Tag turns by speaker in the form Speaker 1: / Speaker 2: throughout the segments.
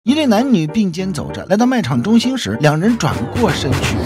Speaker 1: 一对男女并肩走着，来到卖场中心时，两人转过身去。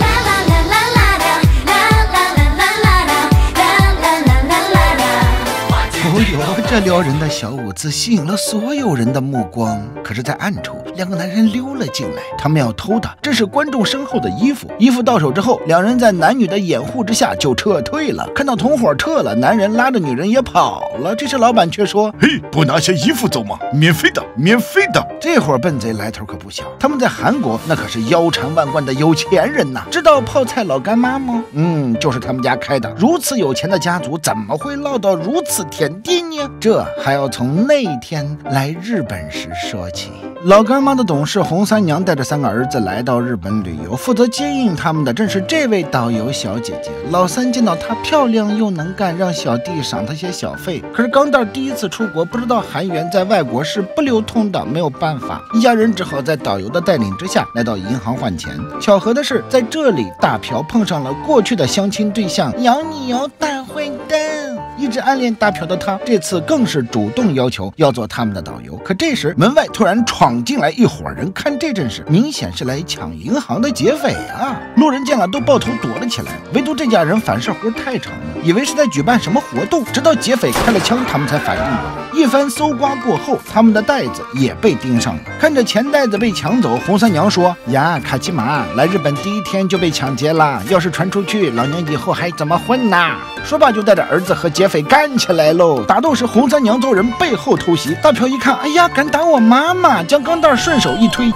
Speaker 1: 哦哟，这撩人的小舞姿吸引了所有人的目光。可是，在暗处，两个男人溜了进来，他们要偷的正是观众身后的衣服。衣服到手之后，两人在男女的掩护之下就撤退了。看到同伙撤了，男人拉着女人也跑了。这时老板却说：“
Speaker 2: 嘿，不拿些衣服走吗？免费的，免费的。”
Speaker 1: 这伙笨贼来头可不小，他们在韩国那可是腰缠万贯的有钱人呐。知道泡菜老干妈吗？就是他们家开的。如此有钱的家族，怎么会落到如此田地呢？这还要从那天来日本时说起。老干妈的董事红三娘带着3个儿子来到日本旅游，负责接应他们的正是这位导游小姐姐。老三见到她漂亮又能干，让小弟赏她些小费。可是钢蛋第一次出国，不知道韩元在外国是不流通的，没有办法，一家人只好在导游的带领之下来到银行换钱。巧合的是，在这里大朴碰上了过去的相亲对象姚你瑶大坏蛋。一直暗恋大朴的他，这次更是主动要求要做他们的导游。可这时门外突然闯进来一伙人，看这阵势，明显是来抢银行的劫匪啊！路人见了都抱头躲了起来，唯独这家人反射弧太长了，以为是在举办什么活动，直到劫匪开了枪，他们才反应过来。一番搜刮过后，他们的袋子也被盯上了。看着钱袋子被抢走，红三娘说：“呀，卡其马来日本第一天就被抢劫了，要是传出去，老娘以后还怎么混呐？”说罢就带着儿子和劫匪干起来喽。打斗时，红三娘遭人背后偷袭，大朴一看，哎呀，敢打我妈妈，将钢蛋顺手一推，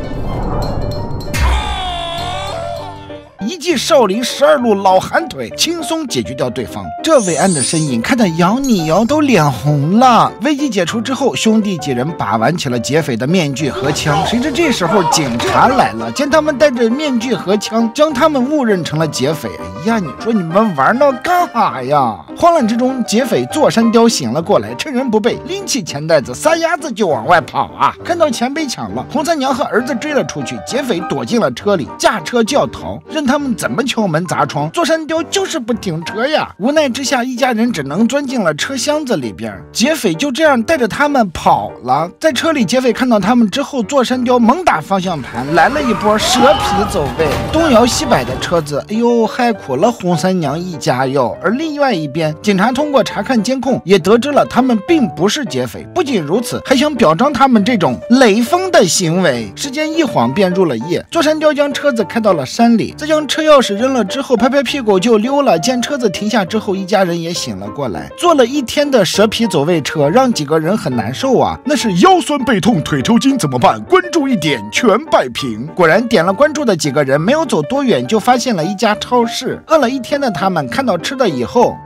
Speaker 1: 一记少林12路老寒腿，轻松解决掉对方。这伟岸的身影看得姚你瑶都脸红了。危机解除之后，兄弟几人把玩起了劫匪的面具和枪。谁知这时候警察来了，见他们戴着面具和枪，将他们误认成了劫匪。哎呀，你说你们玩闹干啥呀？慌乱之中，劫匪座山雕醒了过来，趁人不备，拎起钱袋子，撒丫子就往外跑啊！看到钱被抢了，红三娘和儿子追了出去，劫匪躲进了车里，驾车就要逃，任他们怎么敲门砸窗，座山雕就是不停车呀！无奈之下，一家人只能钻进了车厢子里边，劫匪就这样带着他们跑了。在车里，劫匪看到他们之后，座山雕猛打方向盘，来了一波蛇皮走位，东摇西摆的车子，哎呦，害苦了红三娘一家哟。而另外一边，警察通过查看监控，也得知了他们并不是劫匪。不仅如此，还想表彰他们这种雷锋的行为。时间一晃便入了夜，座山雕将车子开到了山里，再将车钥匙扔了之后，拍拍屁股就溜了。见车子停下之后，一家人也醒了过来。坐了一天的蛇皮走位车，让几个人很难受啊。
Speaker 2: 那是腰酸背痛腿抽筋怎么办？关注一点全摆平。
Speaker 1: 果然点了关注的几个人没有走多远，就发现了一家超市。饿了一天的他们看到吃的以后，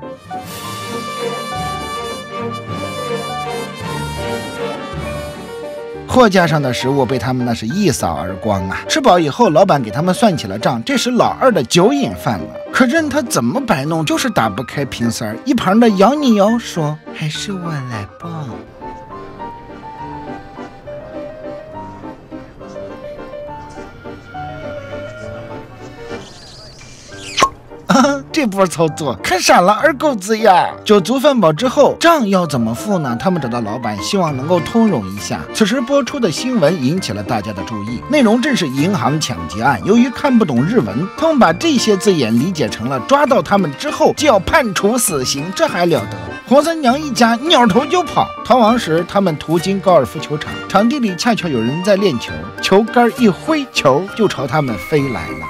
Speaker 1: 货架上的食物被他们那是一扫而光啊！吃饱以后，老板给他们算起了账。这时老二的酒瘾犯了，可任他怎么摆弄，就是打不开瓶塞。一旁的姚你瑶说：“还是我来吧。”这波操作看傻了二狗子呀！酒足饭饱之后，账要怎么付呢？他们找到老板，希望能够通融一下。此时播出的新闻引起了大家的注意，内容正是银行抢劫案。由于看不懂日文，他们把这些字眼理解成了抓到他们之后就要判处死刑，这还了得！黄三娘一家扭头就跑。逃亡时，他们途经高尔夫球场，场地里恰巧有人在练球，球杆一挥，球就朝他们飞来了。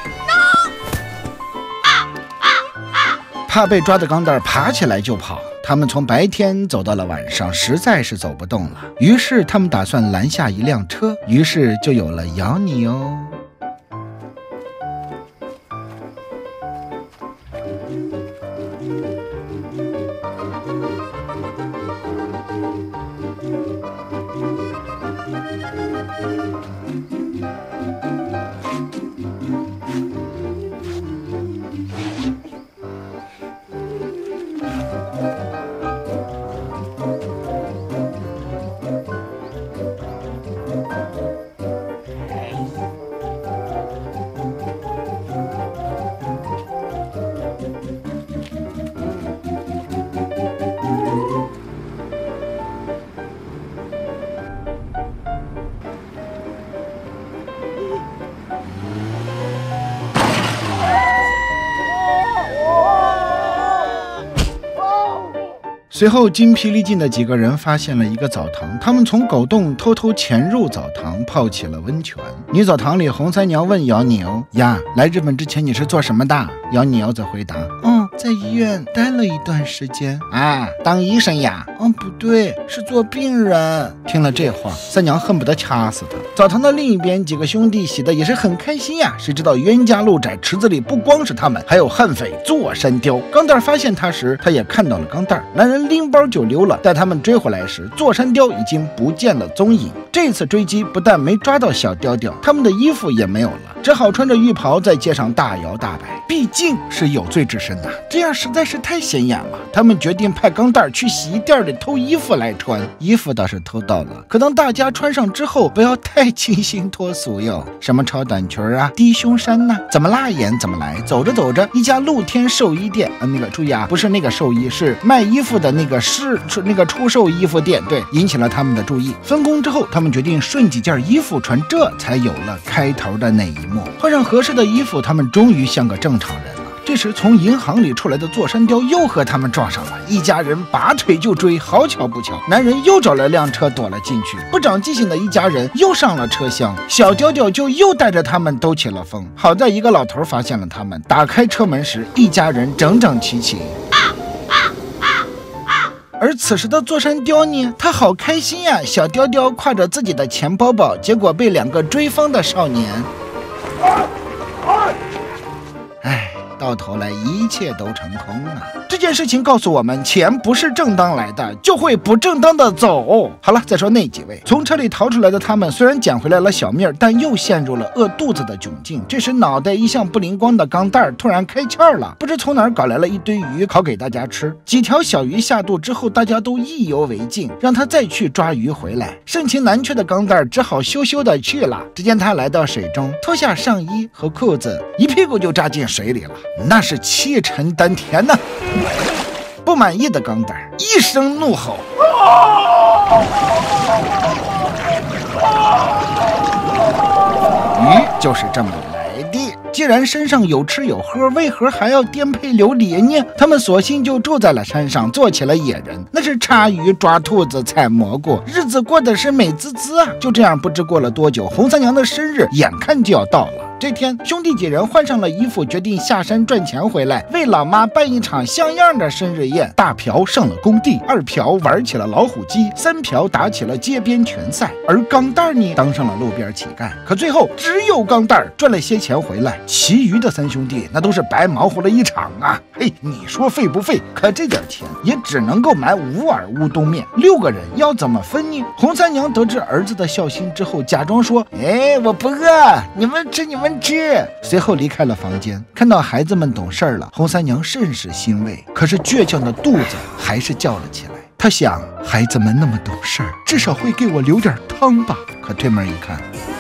Speaker 1: 怕被抓的钢蛋爬起来就跑，他们从白天走到了晚上，实在是走不动了。于是他们打算拦下一辆车，于是就有了姚你哦。 随后筋疲力尽的几个人发现了一个澡堂，他们从狗洞偷偷潜入澡堂，泡起了温泉。女澡堂里，红三娘问姚牛呀，来日本之前你是做什么的？姚牛则回答，在医院待了一段时间啊，当医生呀？不对，是做病人。听了这话，三娘恨不得掐死他。澡堂的另一边，几个兄弟洗的也是很开心呀。谁知道冤家路窄，池子里不光是他们，还有悍匪座山雕。钢蛋发现他时，他也看到了钢蛋。男人拎包就溜了。待他们追回来时，座山雕已经不见了踪影。这次追击不但没抓到小雕雕，他们的衣服也没有了，只好穿着浴袍在街上大摇大摆。毕竟是有罪之身呐，这样实在是太显眼了。他们决定派钢蛋去洗衣店里偷衣服来穿。衣服倒是偷到了，可当大家穿上之后，不要太清新脱俗哟。什么超短裙啊、低胸衫呐，怎么辣眼怎么来。走着走着，一家露天寿衣店，注意啊，不是那个寿衣，是卖衣服的那个出售衣服店，对，引起了他们的注意。分工之后，他们决定顺几件衣服穿，这才有了开头的那一幕。换上合适的衣服，他们终于像个正常人了。这时，从银行里出来的座山雕又和他们撞上了，一家人拔腿就追。好巧不巧，男人又找了辆车躲了进去。不长记性的一家人又上了车厢，小雕雕就又带着他们兜起了风。好在一个老头发现了他们，打开车门时，一家人整整齐齐。而此时的座山雕呢，他好开心呀！小雕雕挎着自己的钱包包，结果被两个追风的少年。到头来一切都成空啊！这件事情告诉我们，钱不是正当来的，就会不正当的走。好了，再说那几位从车里逃出来的，他们虽然捡回来了小命，但又陷入了饿肚子的窘境。这时脑袋一向不灵光的钢蛋突然开窍了，不知从哪儿搞来了一堆鱼烤给大家吃。几条小鱼下肚之后，大家都意犹未尽，让他再去抓鱼回来。盛情难却的钢蛋只好羞羞的去了。只见他来到水中，脱下上衣和裤子，一屁股就扎进水里了。那是气沉丹田呐！不满意的钢蛋一声怒吼，鱼就是这么来的。既然身上有吃有喝，为何还要颠沛流离呢？他们索性就住在了山上，做起了野人，那是插鱼、抓兔子、采蘑菇，日子过得是美滋滋啊！就这样，不知过了多久，红三娘的生日眼看就要到了。这天，兄弟几人换上了衣服，决定下山赚钱回来，为老妈办一场像样的生日宴。大朴上了工地，二朴玩起了老虎机，三朴打起了街边拳赛，而钢蛋呢，当上了路边乞丐。可最后，只有钢蛋赚了些钱回来，其余的三兄弟那都是白忙活了一场啊！嘿，你说费不费？可这点钱也只能够买5碗乌冬面，6个人要怎么分呢？红三娘得知儿子的孝心之后，假装说：“我不饿，你们吃。”随后离开了房间。看到孩子们懂事了，红三娘甚是欣慰，可是倔强的肚子还是叫了起来。她想，孩子们那么懂事，至少会给我留点汤吧。可推门一看，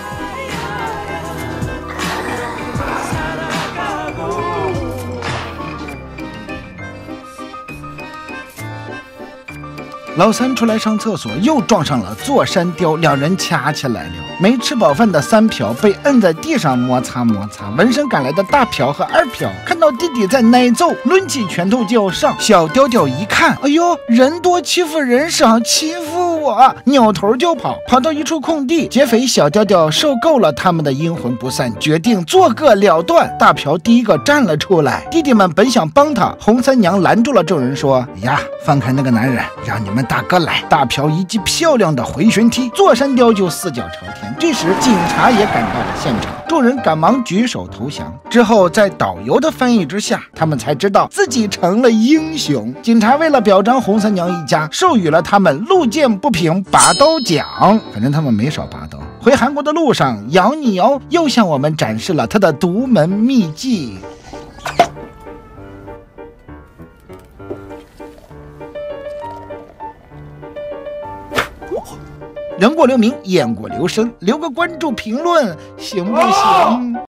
Speaker 1: 老三出来上厕所，又撞上了座山雕，两人掐起来了。没吃饱饭的三朴被摁在地上摩擦摩擦，闻声赶来的大朴和二朴看到弟弟在挨揍，抡起拳头就要上。小雕雕一看，哎呦，人多欺负人少，欺负我，扭头就跑，跑到一处空地。劫匪小雕雕受够了他们的阴魂不散，决定作个了断。大朴第一个站了出来，弟弟们本想帮他，红三娘拦住了众人，说：“呀，放开那个男人，让你们大哥来。”大朴一记漂亮的回旋踢，座山雕就四脚朝天。这时警察也赶到了现场，众人赶忙举手投降。之后在导游的翻译之下，他们才知道自己成了英雄。警察为了表彰红三娘一家，授予了他们路见不平拔刀奖。反正他们没少拔刀。回韩国的路上，姚你瑶又向我们展示了他的独门秘技。人过留名，雁过留声，留个关注评论行不行？